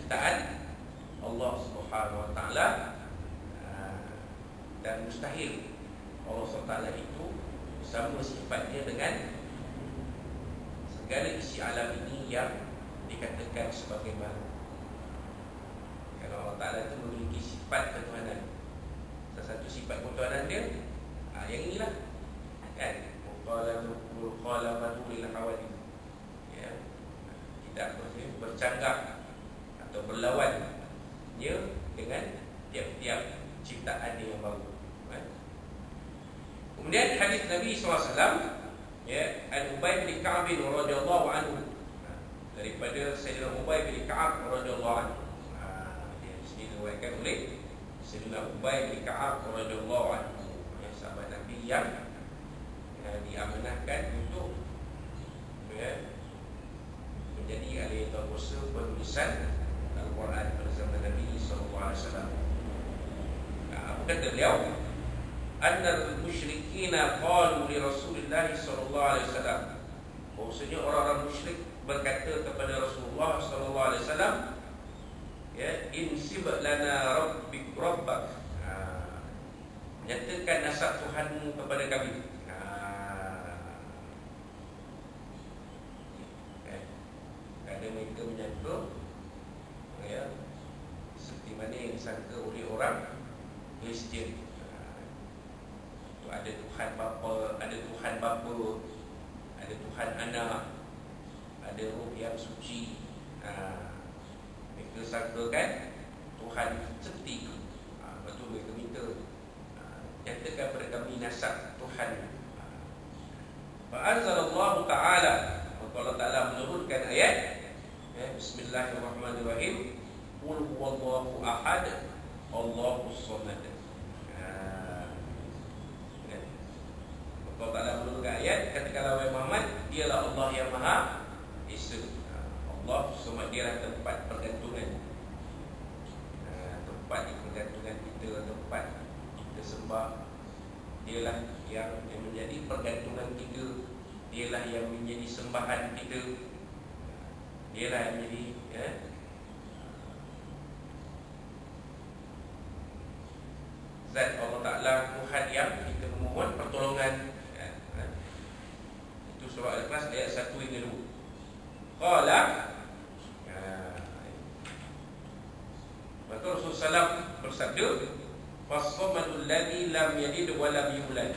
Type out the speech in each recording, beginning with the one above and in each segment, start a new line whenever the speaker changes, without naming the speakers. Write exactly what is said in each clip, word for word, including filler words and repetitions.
ciptaan Allah Subhanahu Wa Taala, dan mustahil Allah Subhanahu Wa Taala itu sama sifatnya dengan segala isi alam ini yang dikatakan sebagai makhluk. Kalau Allah Taala itu memiliki sifat ketuhanan, salah satu sifat ketuhanan dia, ha, yang inilah kan, qalamul qalamatu lil hawadith, ya, tidak bercanggah atau berlawan dia dengan tiap-tiap ciptaan dia yang baru. Kan? Kemudian hadis Nabi sallallahu alaihi wasallam, ya, Al-Ubay bin Ka'ab radhiyallahu anhu, daripada Sayyidina Ubay bin Ka'ab radhiyallahu anhu. Dia diriwayatkan oleh Sayyidina Ubay bin Ka'ab radhiyallahu anhu, ya, sahabat Nabi yang ya, diamanahkan untuk ya, menjadi ahli tafsir penulisan Al-Quran pada zaman Nabi sallallahu alaihi wasallam. Apa kata beliau? Annal musyrikina qalu li Rasulillah sallallahu alaihi wasallam. Maksudnya orang-orang musyrik berkata kepada Rasulullah sallallahu alaihi wasallam, ya, insib lana rabbik rabbak. Ha, nyatakan nasab Tuhanmu kepada kami. Ha, kan? Ada mereka menyangka, ya, seperti mana yang disangka oleh orang Kristian. Ha, ada Tuhan bapa, ada Tuhan bapa, ada Tuhan anak, ada roh yang suci. Ha, mereka sangkakan Tuhan seperti itu. Ha, lepas tu mereka minta, ha, nyatakan kepada kami nasab Tuhan. Ha. Fa'anzalallahu ta'ala, Allah Ta'ala menurunkan ayat, ya, Bismillahirrahmanirrahim, Qul huwallahu ahad, Allahus samad. Allah Ta'ala menurunkan ayat, katakanlah wahai Muhammad, dialah Allah yang Maha Esa. Allah semua dialah tempat pergantungan, tempat pergantungan kita, tempat kita sembah. Dialah yang, yang menjadi pergantungan kita, dialah yang menjadi sembahan kita, dialah yang menjadi, ya, zat Allah Ta'ala, Tuhan yang kita memohon pertolongan. Surah Al-Ikhlas ayat satu hingga dua. Qala, maka Rasulullah sallallahu alaihi wasallam bersabda, Fassamadul ladzi lam yalid wa lam yulad.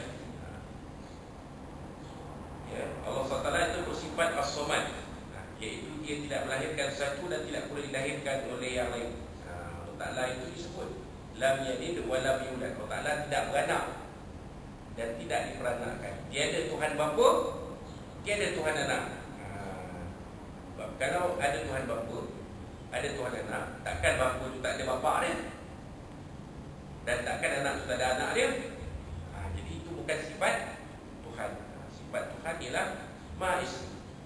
Ya, Allah subhanahu wa taala itu bersifat as-samad, iaitu dia tidak melahirkan satu dan tidak pula dilahirkan oleh yang lain. Allah Ta'ala itu disebut lam yalid wa lam yulad. Allah Ta'ala tidak beranak dan tidak diperanakkan. Dia ada Tuhan bapa, dia ada Tuhan anak. Ha, kalau ada Tuhan bapa, ada Tuhan anak, takkan bapa itu tak ada bapa dia, dan takkan anak itu tak ada anak dia. Ha, jadi itu bukan sifat Tuhan. Ha, sifat Tuhan ialah Maha Esa.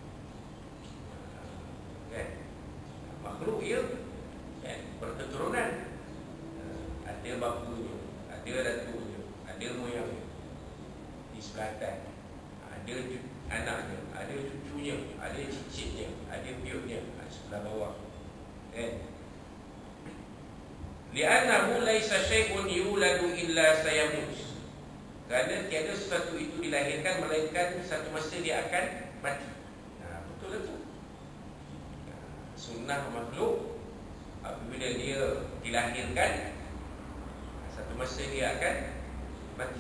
Kan? Makhluk ia, kan, berketurunan. Ha, ada bapanya, ada datunya, ada moyangnya di sebelah atas, ada anaknya, ada cucunya, ada cicitnya, ada biutnya di sebelah bawah. Kan? Li'annahu laisa syai'un yuladu illa sayamut. Kerana tiada sesuatu itu dilahirkan melainkan satu masa dia akan mati. Nah, betul itu. Sunnah makhluk, apabila dia dilahirkan, satu masa dia akan mati.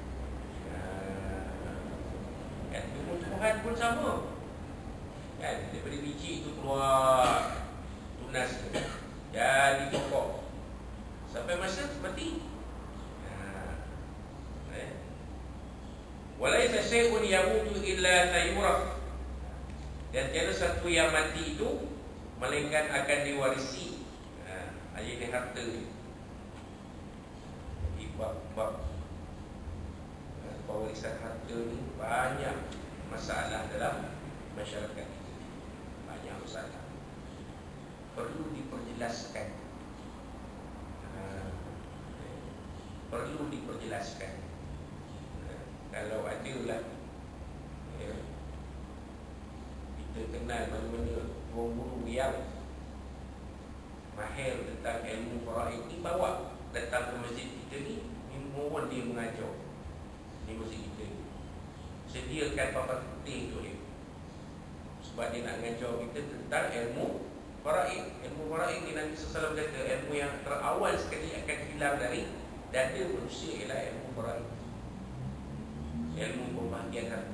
Kan, tumbuh-tumbuhan pun sama. Kan, daripada biji itu keluar tunas, jadi pokok, sampai masa mati. Walaysa syai'un yamutu illa sayuraf. Dan tiada satu yang mati itu melainkan akan diwarisi. Ha, ini harta ni. Bab-bab pewarisan harta ni banyak masalah dalam masyarakat kita. Banyak masalah, perlu diperjelaskan. Ha, perlu diperjelaskan. Ha, kalau ada lah, ya, kita kenal mana-mana guru yang akhir tentang ilmu faraid ni, bawa datang ke masjid kita ni, mohon dia mengajar di masjid kita ni. Sediakan papan putih untuk dia, sebab dia nak mengajar kita tentang ilmu faraid. Ilmu faraid ni Nabi sallallahu alaihi wasallam kata ilmu yang terawal sekali akan hilang dari dada manusia ialah ilmu faraid, ilmu pembahagian harta.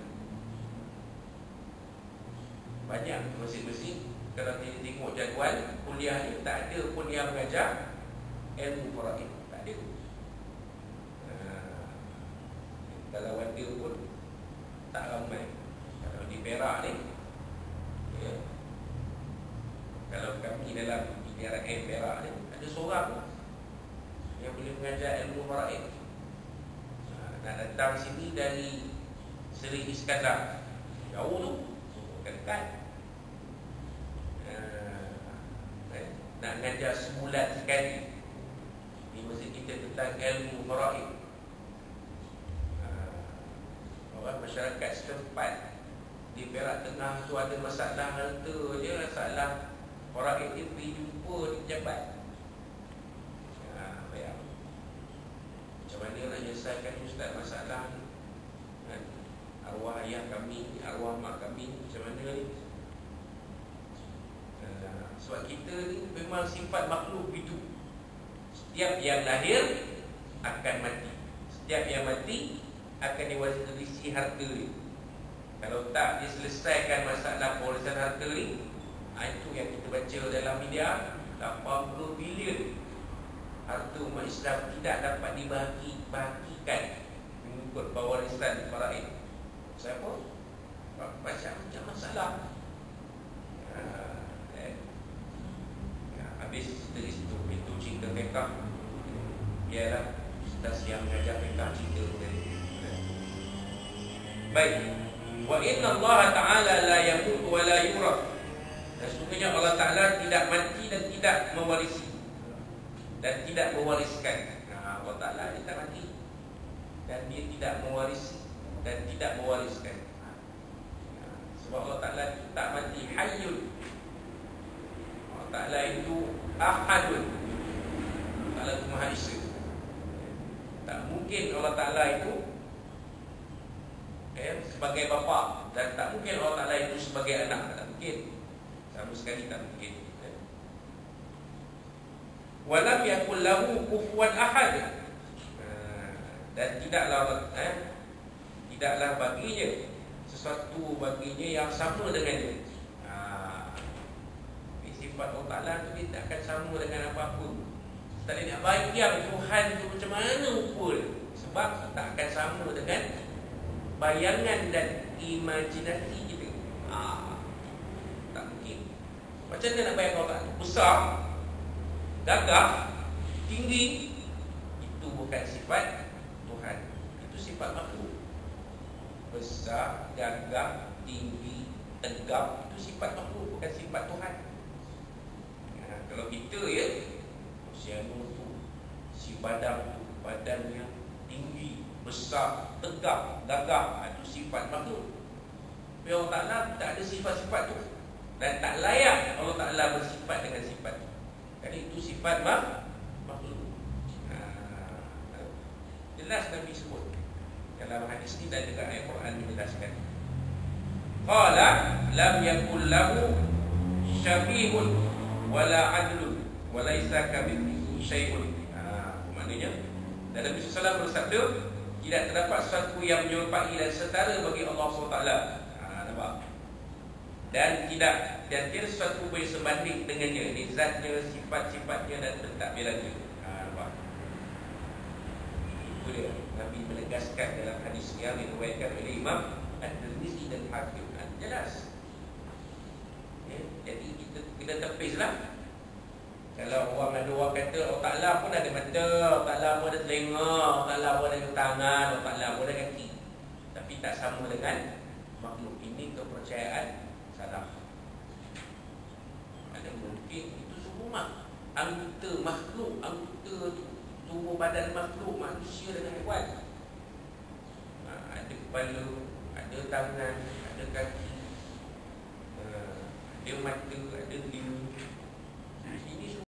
Banyak masjid-masjid kalau kita tengok jadual kuliah ni, tak ada pun yang mengajar ilmu faraid, tak ada. Ha, kalau ada pun tak ramai. Kalau di Perak ni, ya, kalau kami dalam P R M Perak ni, ada seorang yang boleh mengajar ilmu faraid. Ha, nak datang sini dari Seri Iskandar, jauh tu, dekat. Nak mengajar sebulan sekali di masjid kita tentang ilmu faraid. Orang masyarakat setempat di Perak Tengah tu ada masalah harta je, masalah faraid dia pergi jumpa di pejabat. Ha, bayang macam mana nak menyelesaikan ustaz masalah ni, kan? Arwah ayah kami, arwah mak kami, macam mana ni? Sebab kita ni memang sifat makhluk itu. Setiap yang lahir akan mati, setiap yang mati akan diwarisi harta ni. Kalau tak diselesaikan masalah pewarisan harta ni, itu yang kita baca dalam media, lapan puluh bilion harta umat Islam tidak dapat dibahagi bahagikan mengikut pewarisan faraid. Siapa? Macam-macam masalah. Habis dari situ, itu cerita fiqh. Biarlah ustaz yang mengajar fiqh cerita dari. Baik. Wa inna Allah Ta'ala la yamut wa la yurad. Dan sesungguhnya Allah Ta'ala tidak mati dan tidak mewarisi, dan tidak mewariskan. Nah, Allah Ta'ala dia tak mati dan dia tidak mewarisi dan tidak mewariskan. Sebab Allah Ta'ala tak mati, hayyun. Allah Ta'ala itu ahadun. Allah Ta'ala itu Maha Esa. Tak mungkin Allah Ta'ala itu eh, sebagai bapa, dan tak mungkin Allah Ta'ala itu sebagai anak. Tak mungkin. Sama sekali tak mungkin. Walam yakul lahu kufuwan ahad. Dan tidaklah eh, tidaklah baginya sesuatu baginya yang sama dengan dia. Sifat Allah Ta'ala tu dia tak akan sama dengan apa-apa. Tak boleh nak bayang Tuhan tu macam mana pun, sebab tak akan sama dengan bayangan dan imajinasi kita. ha, Tak mungkin. Macam mana nak bayang Allah Ta'ala? Besar, gagah, tinggi. Itu bukan sifat Tuhan, itu sifat makhluk. Besar, gagah, tinggi, tegap, itu sifat makhluk, bukan sifat Tuhan. Kalau kita ya, si anu tu, si badan tu, badan yang tinggi, besar, tegap, gagah, itu sifat makhluk. Tapi Allah Ta'ala tak ada sifat-sifat tu, dan tak layak Allah Ta'ala bersifat dengan sifat tu. Kerana itu sifat makhluk. ha, Jelas Nabi sebut dalam hadis ni, dan juga ayat Quran menjelaskan. Qala lam yakul lahu syabihun wala adlun walaisa kamithlihi syai'un. Ha, maknanya dalam Nabi sallallahu alaihi wasallam bersabda, tidak terdapat sesuatu yang menyerupai dan setara bagi Allah subhanahu wa taala. Ha, nampak? Dan tidak, dan tiada sesuatu boleh sebanding dengannya, ini zatnya, sifat-sifatnya dan pentadbirannya. Ha, nampak? Itu dia Nabi menegaskan dalam hadis yang diriwayatkan oleh Imam At-Tirmizi dan Hakim. Ha, jelas. Ya, jadi kita kena tepislah. Kalau orang ada orang kata Allah Ta'ala pun ada mata, Allah Ta'ala pun ada telinga, Allah Ta'ala pun ada tangan, Allah Ta'ala pun ada kaki, tapi tak sama dengan makhluk. Ini kepercayaan salah. Ada mungkin itu semua anggota makhluk, anggota tubuh badan makhluk, manusia dan haiwan. Ada kepala, ada tangan, ada kaki, ada mata, ada telinga.